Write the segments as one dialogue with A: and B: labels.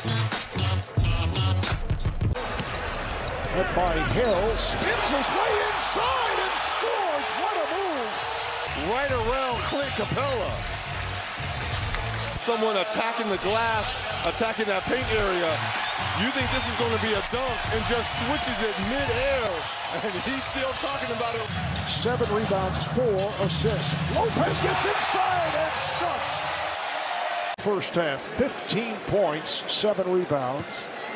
A: Hit by Hill, spins his way inside and scores. What a move!
B: Right around Clint Capella. Someone attacking the glass, attacking that paint area. You think this is going to be a dunk and just switches it mid-air, and he's still talking about it.
A: 7 rebounds, 4 assists. Lopez gets inside and stuffs. First half, 15 points, 7 rebounds.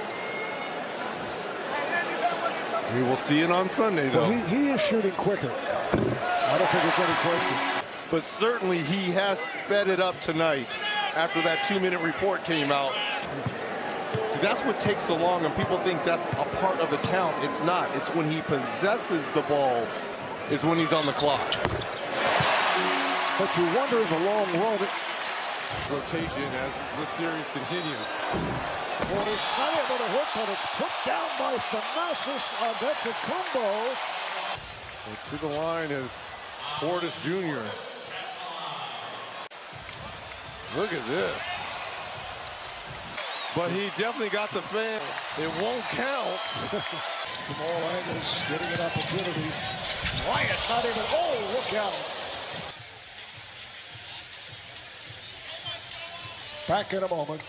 B: We will see it on Sunday, though.
A: Well, he is shooting quicker. I don't think there's any question.
B: But certainly he has sped it up tonight after that 2-minute report came out. See, that's what takes so long, and people think that's a part of the count. It's not. It's when he possesses the ball is when he's on the clock.
A: But you wonder in the long run.
B: Rotation as this series continues.
A: Portis not able to hit, but it's put down by Thanasis Antetokounmpo.
B: To the line is Portis Jr. Look at this. But he definitely got the fan. It won't count.
A: From all angles, getting an opportunity. Bryant not even, oh, look out. Back in a moment.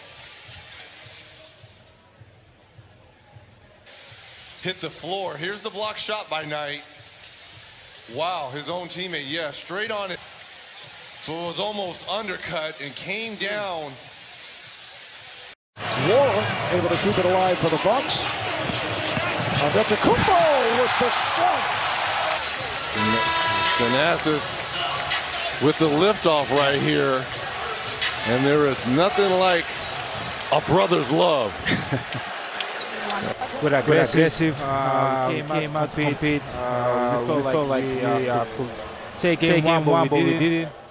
B: Hit the floor. Here's the block shot by Knight. Wow, his own teammate, yeah, straight on it. But was almost undercut and came down.
A: Warren able to keep it alive for the Bucks. Antetokounmpo with the stuff.
B: Thanasis with the liftoff right here. And there is nothing like a brother's love.
C: We're aggressive. We came out to compete. We felt like we could take game one, but we didn't.